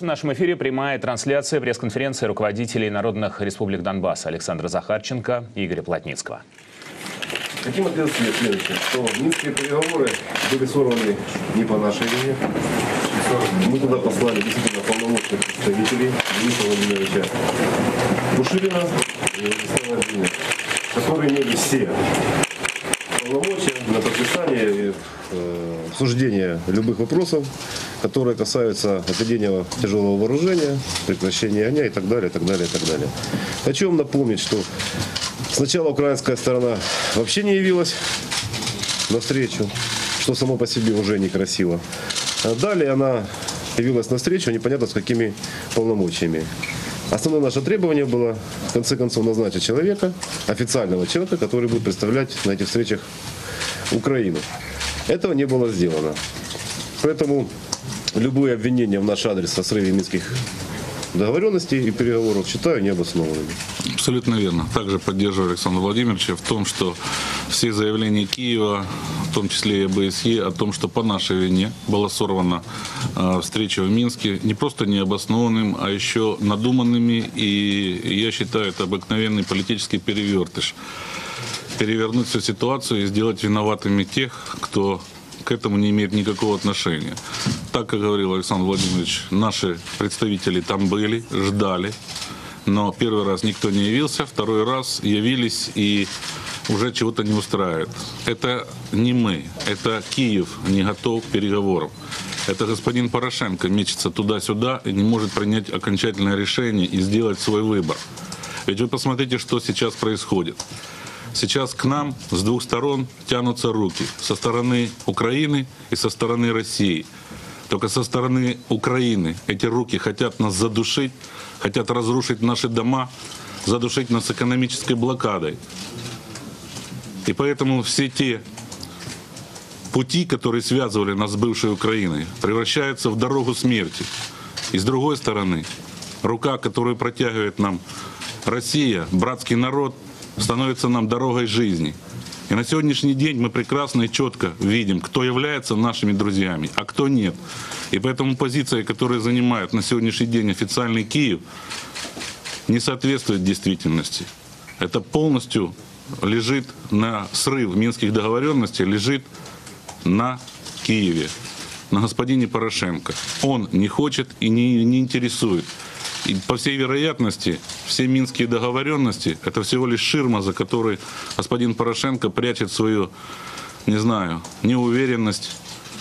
В нашем эфире прямая трансляция пресс-конференции руководителей народных республик Донбасса Александра Захарченко и Игоря Плотницкого. Хотим ответить следующее, что минские переговоры были сорваны не по нашей вине. Мы туда послали действительно полномочных представителей Дениса Владимировича Пушилина и Владислава Владимировича, которые имели все полномочия на подписание и обсуждение любых вопросов, которые касаются отведения тяжелого вооружения, прекращения огня и так далее, и так далее, и так далее. Хочу вам напомнить, что сначала украинская сторона вообще не явилась навстречу, что само по себе уже некрасиво. А далее она явилась навстречу, непонятно с какими полномочиями. Основное наше требование было, в конце концов, назначить человека, официального человека, который будет представлять на этих встречах Украину. Этого не было сделано. Поэтому любые обвинения в наш адрес о срыве минских договоренностей и переговоров считаю необоснованными. Абсолютно верно. Также поддерживаю Александра Владимировича в том, что все заявления Киева, в том числе и ОБСЕ, о том, что по нашей вине была сорвана встреча в Минске, не просто необоснованным, а еще надуманными. И я считаю, это обыкновенный политический перевертыш. Перевернуть всю ситуацию и сделать виноватыми тех, кто к этому не имеет никакого отношения. Так, как говорил Александр Владимирович, наши представители там были, ждали, но первый раз никто не явился, второй раз явились и уже чего-то не устраивает. Это не мы, это Киев не готов к переговорам. Это господин Порошенко мечется туда-сюда и не может принять окончательное решение и сделать свой выбор. Ведь вы посмотрите, что сейчас происходит. Сейчас к нам с двух сторон тянутся руки. Со стороны Украины и со стороны России. Только со стороны Украины эти руки хотят нас задушить, хотят разрушить наши дома, задушить нас экономической блокадой. И поэтому все те пути, которые связывали нас с бывшей Украиной, превращаются в дорогу смерти. И с другой стороны, рука, которую протягивает нам Россия, братский народ, становится нам дорогой жизни. И на сегодняшний день мы прекрасно и четко видим, кто является нашими друзьями, а кто нет. И поэтому позиция, которую занимает на сегодняшний день официальный Киев, не соответствует действительности. Это полностью лежит на срыв минских договоренностей, лежит на Киеве, на господине Порошенко. Он не хочет и не интересует. И по всей вероятности, все минские договоренности – это всего лишь ширма, за которой господин Порошенко прячет свою, не знаю, неуверенность,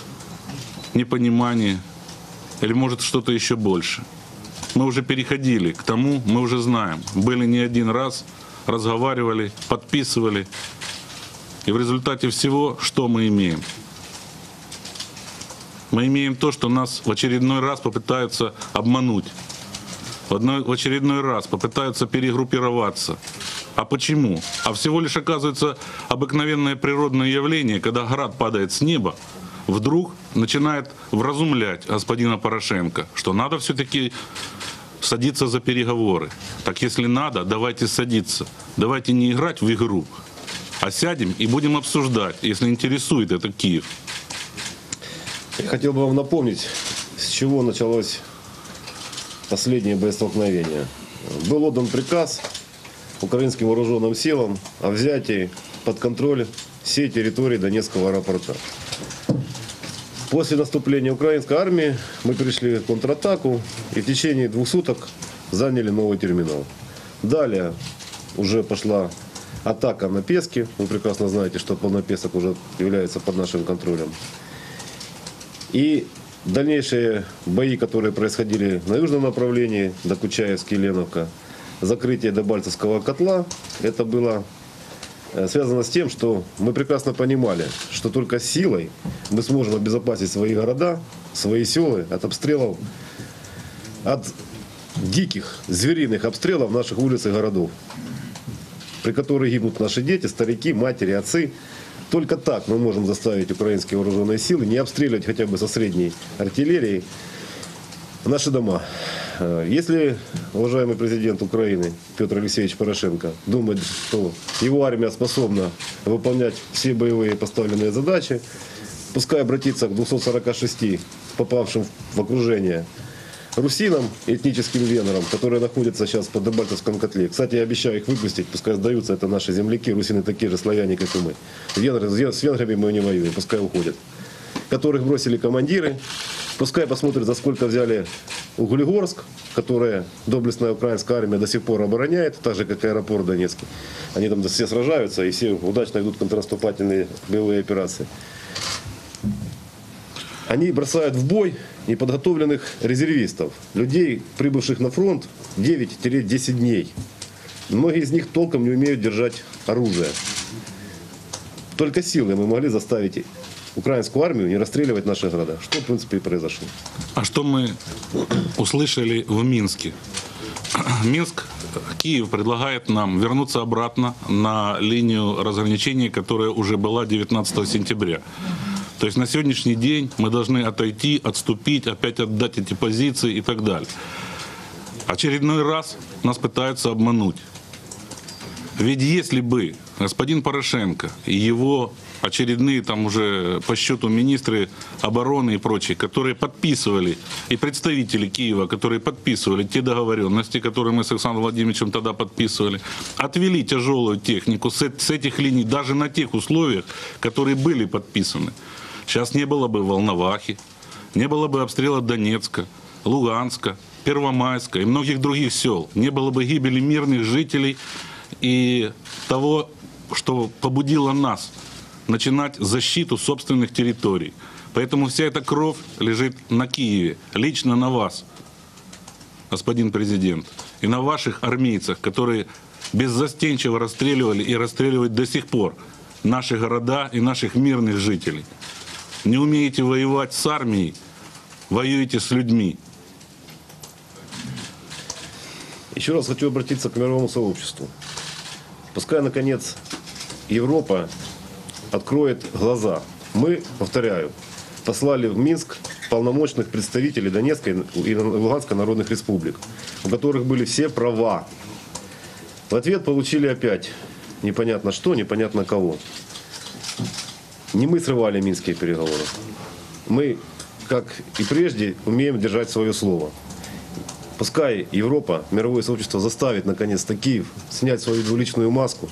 непонимание или, может, что-то еще больше. Мы уже переходили к тому, мы уже знаем. Были не один раз, разговаривали, подписывали. И в результате всего, что мы имеем? Мы имеем то, что нас в очередной раз попытаются обмануть. В очередной раз попытаются перегруппироваться. А почему? А всего лишь оказывается обыкновенное природное явление, когда град падает с неба, вдруг начинает вразумлять господина Порошенко, что надо все-таки садиться за переговоры. Так если надо, давайте садиться. Давайте не играть в игру, а сядем и будем обсуждать, если интересует это Киев. Я хотел бы вам напомнить, с чего началось последнее боестолкновение. Был отдан приказ украинским вооруженным силам о взятии под контроль всей территории Донецкого аэропорта. После наступления украинской армии мы перешли в контратаку и в течение 2 суток заняли новый терминал. Далее уже пошла атака на Пески. Вы прекрасно знаете, что Полнопесок уже является под нашим контролем. И дальнейшие бои, которые происходили на южном направлении, Докучаевск и Леновка, закрытие Дебальцевского котла, это было связано с тем, что мы прекрасно понимали, что только силой мы сможем обезопасить свои города, свои села от обстрелов, от диких, звериных обстрелов наших улиц и городов, при которых гибнут наши дети, старики, матери, отцы. Только так мы можем заставить украинские вооруженные силы не обстреливать хотя бы со средней артиллерией наши дома. Если уважаемый президент Украины Петр Алексеевич Порошенко думает, что его армия способна выполнять все боевые поставленные задачи, пускай обратится к 246 попавшим в окружение русинам, этническим венграм, которые находятся сейчас под Дебальцевском котле. Кстати, я обещаю их выпустить, пускай сдаются, это наши земляки, русины такие же славяне, как и мы. С венграми мы не воюем, пускай уходят. Которых бросили командиры, пускай посмотрят, за сколько взяли Углегорск, которая доблестная украинская армия до сих пор обороняет, так же, как и аэропорт Донецкий. Они там все сражаются и все удачно идут контрнаступательные боевые операции. Они бросают в бой неподготовленных резервистов, людей, прибывших на фронт 9-10 дней. Многие из них толком не умеют держать оружие. Только силой мы могли заставить украинскую армию не расстреливать наши города, что в принципе и произошло. А что мы услышали в Минске? Киев предлагает нам вернуться обратно на линию разграничения, которая уже была 19 сентября. То есть на сегодняшний день мы должны отойти, отступить, опять отдать эти позиции и так далее. Очередной раз нас пытаются обмануть. Ведь если бы господин Порошенко и его очередные там уже по счету министры обороны и прочие, которые подписывали, и представители Киева, которые подписывали те договоренности, которые мы с Александром Владимировичем тогда подписывали, отвели тяжелую технику с этих линий даже на тех условиях, которые были подписаны. Сейчас не было бы Волновахи, не было бы обстрела Донецка, Луганска, Первомайска и многих других сел, не было бы гибели мирных жителей и того, что побудило нас начинать защиту собственных территорий. Поэтому вся эта кровь лежит на Киеве, лично на вас, господин президент, и на ваших армейцах, которые беззастенчиво расстреливали и расстреливают до сих пор наши города и наших мирных жителей. Не умеете воевать с армией, воюете с людьми. Еще раз хочу обратиться к мировому сообществу. Пускай, наконец, Европа откроет глаза. Мы, повторяю, послали в Минск полномочных представителей Донецкой и Луганской народных республик, у которых были все права. В ответ получили опять непонятно что, непонятно кого. Не мы срывали минские переговоры. Мы, как и прежде, умеем держать свое слово. Пускай Европа, мировое сообщество заставит наконец-то Киев снять свою двуличную маску.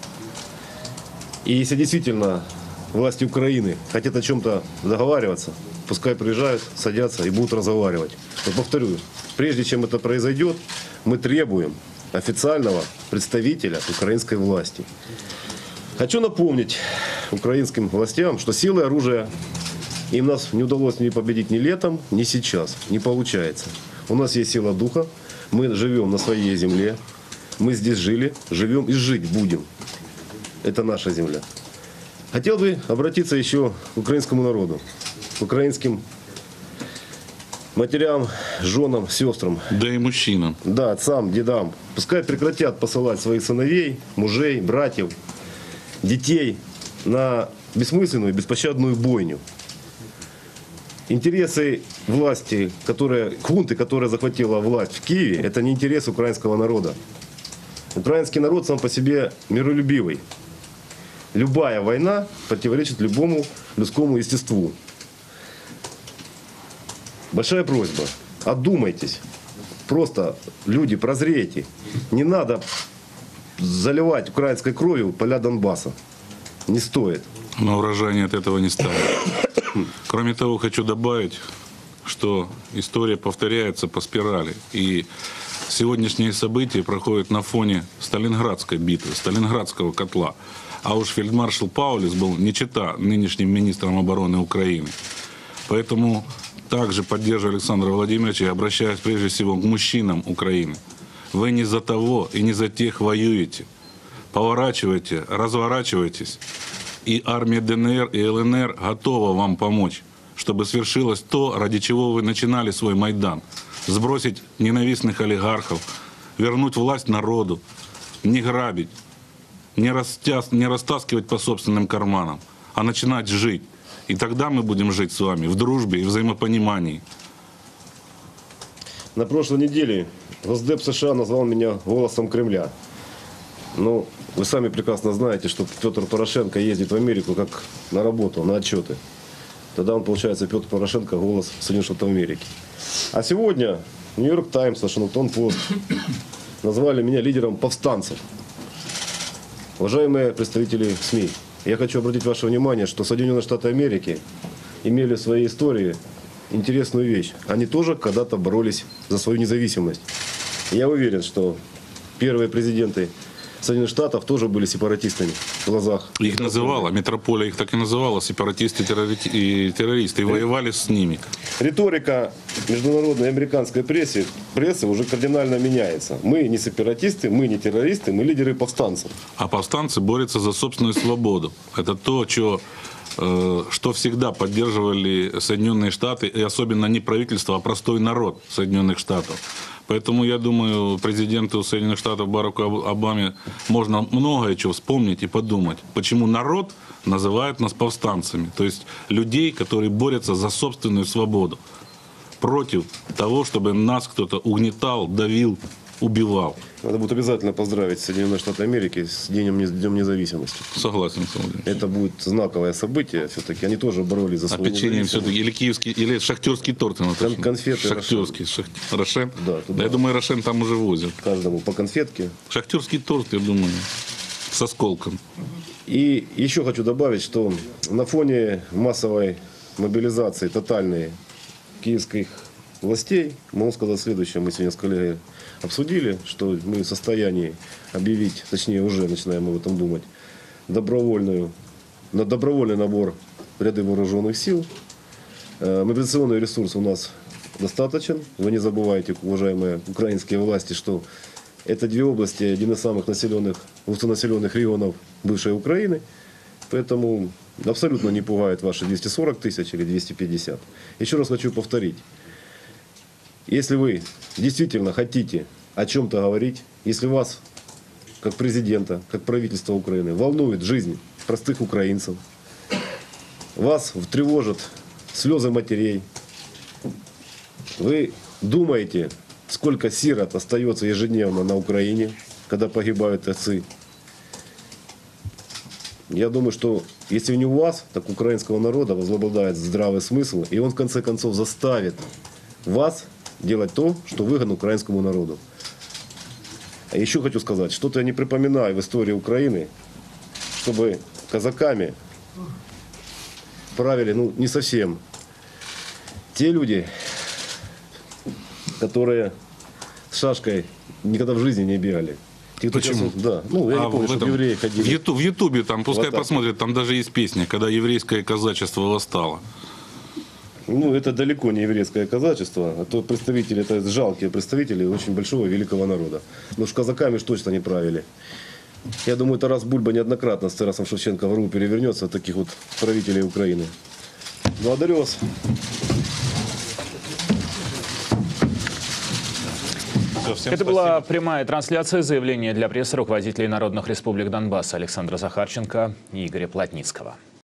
И если действительно власти Украины хотят о чем-то договариваться, пускай приезжают, садятся и будут разговаривать. Но повторю, прежде чем это произойдет, мы требуем официального представителя украинской власти. Хочу напомнить украинским властям, что силой оружия им нас не удалось не победить ни летом, ни сейчас. Не получается. У нас есть сила духа, мы живем на своей земле, мы здесь жили, живем и жить будем. Это наша земля. Хотел бы обратиться еще к украинскому народу, к украинским матерям, женам, сестрам. Да и мужчинам. Да, отцам, дедам. Пускай прекратят посылать своих сыновей, мужей, братьев, детей на бессмысленную, беспощадную бойню. Интересы власти, хунты, которая захватила власть в Киеве, это не интерес украинского народа. Украинский народ сам по себе миролюбивый. Любая война противоречит любому людскому естеству. Большая просьба, одумайтесь. Просто, люди, прозрейте. Не надо заливать украинской кровью поля Донбасса. Не стоит. Но урожай от этого не станет. Кроме того, хочу добавить, что история повторяется по спирали. И сегодняшние события проходят на фоне Сталинградской битвы, Сталинградского котла. А уж фельдмаршал Паулюс был не чета нынешним министром обороны Украины. Поэтому также поддерживаю Александра Владимировича и обращаюсь прежде всего к мужчинам Украины. Вы не за того и не за тех воюете. Поворачивайте, разворачивайтесь. И армия ДНР и ЛНР готова вам помочь, чтобы свершилось то, ради чего вы начинали свой Майдан. Сбросить ненавистных олигархов, вернуть власть народу, не грабить, не растаскивать по собственным карманам, а начинать жить. И тогда мы будем жить с вами в дружбе и взаимопонимании. На прошлой неделе Госдеп США назвал меня голосом Кремля. Ну, вы сами прекрасно знаете, что Петр Порошенко ездит в Америку как на работу, на отчеты. тогда он, получается, Петр Порошенко, голос Соединенных Штатов Америки. А сегодня Нью-Йорк Таймс, Вашингтон Пост назвали меня лидером повстанцев. Уважаемые представители СМИ, я хочу обратить ваше внимание, что Соединенные Штаты Америки имели в своей истории интересную вещь. Они тоже когда-то боролись за свою независимость. Я уверен, что первые президенты Соединенных Штатов тоже были сепаратистами в глазах. Их называла, метрополия их так и называла, сепаратисты и террористы, и воевали с ними. Риторика международной американской прессы уже кардинально меняется. Мы не сепаратисты, мы не террористы, мы лидеры повстанцев. А повстанцы борются за собственную свободу. Это то, что всегда поддерживали Соединенные Штаты, и особенно не правительство, а простой народ Соединенных Штатов. Поэтому, я думаю, президенту Соединенных Штатов Бараку Обаме можно многое чего вспомнить и подумать, почему народ называет нас повстанцами. То есть людей, которые борются за собственную свободу. Против того, чтобы нас кто-то угнетал, давил, убивал. Надо будет обязательно поздравить Соединенные Штаты Америки с Днем независимости. Согласен с вами. Это будет знаковое событие. Все-таки они тоже боролись за А свою печенье независимость. все-таки, или киевский, или шахтерский торт. Конфеты Шахтерский. Рошен? Да, туда. Я думаю, Рошен там уже возят. Каждому по конфетке. Шахтерский торт, я думаю, с осколком. И еще хочу добавить, что на фоне массовой мобилизации, тотальной киевских властей, могу сказать следующее. Мы сегодня с коллегой обсудили, что мы в состоянии объявить, точнее уже начинаем об этом думать, добровольный набор в ряды вооруженных сил. Мобилизационный ресурс у нас достаточен. Вы не забывайте, уважаемые украинские власти, что это две области, один из самых густонаселенных регионов бывшей Украины. Поэтому абсолютно не пугает ваши 240 тысяч или 250. Еще раз хочу повторить. Если вы действительно хотите о чем-то говорить, если вас, как президента, как правительства Украины, волнует жизнь простых украинцев, вас тревожат слезы матерей, вы думаете, сколько сирот остается ежедневно на Украине, когда погибают отцы, я думаю, что если не у вас, так у украинского народа возобладает здравый смысл, и он в конце концов заставит вас делать то, что выгодно украинскому народу. А еще хочу сказать, что-то я не припоминаю в истории Украины, чтобы казаками правили, не совсем те люди, которые с шашкой никогда в жизни не бегали. Те, кто Почему? Да, я не помню, что евреи ходили. В Ютубе, там, пускай Вот так. посмотрят, там даже есть песня, когда еврейское казачество восстало. Это далеко не еврейское казачество, а то представители, это жалкие представители очень большого великого народа. Но уж казаками ж точно не правили. Я думаю, Тарас Бульба неоднократно с Тарасом Шевченко в ру перевернется от таких вот правителей Украины. Благодарю вас. Это была прямая трансляция заявления для прессы руководителей народных республик Донбасса Александра Захарченко и Игоря Плотницкого.